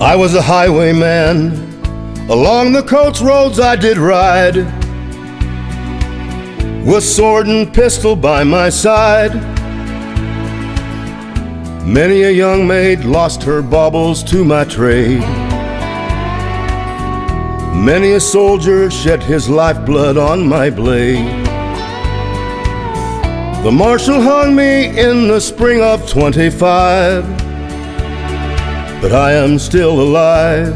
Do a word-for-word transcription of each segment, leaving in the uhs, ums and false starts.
I was a highwayman, along the coast roads I did ride, with sword and pistol by my side. Many a young maid lost her baubles to my trade. Many a soldier shed his lifeblood on my blade. The marshal hung me in the spring of twenty-five, but I am still alive.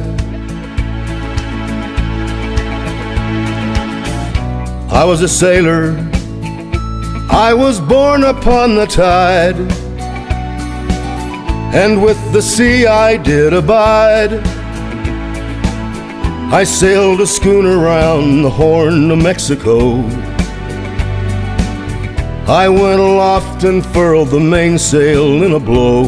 I was a sailor, I was born upon the tide, and with the sea I did abide. I sailed a schooner round the Horn of Mexico. I went aloft and furled the mainsail in a blow.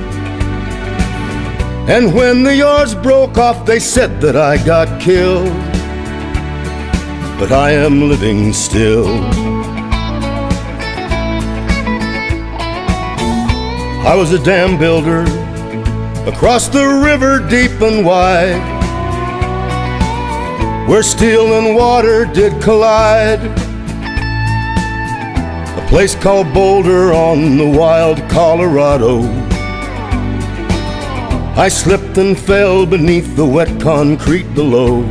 And when the yards broke off, they said that I got killed, but I am living still. I was a dam builder across the river deep and wide, where steel and water did collide. A place called Boulder on the wild Colorado. I slipped and fell beneath the wet concrete below.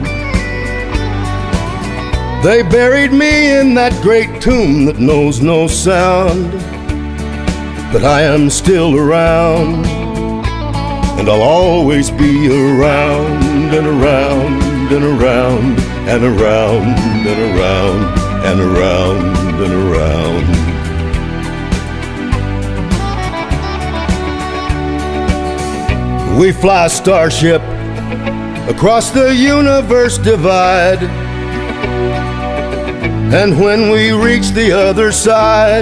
They buried me in that great tomb that knows no sound, but I am still around, and I'll always be around and around and around and around and around and around and around. We fly a starship across the universe divide, and when we reach the other side,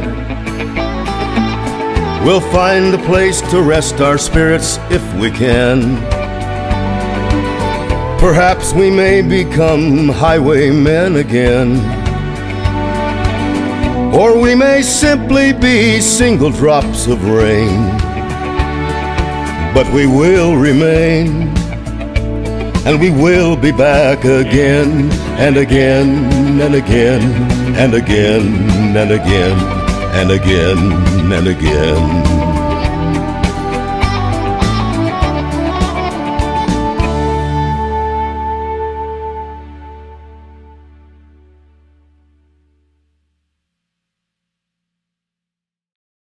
we'll find a place to rest our spirits if we can. Perhaps we may become highwaymen again, or we may simply be single drops of rain. But we will remain, and we will be back again and again and again and again and again and again and again.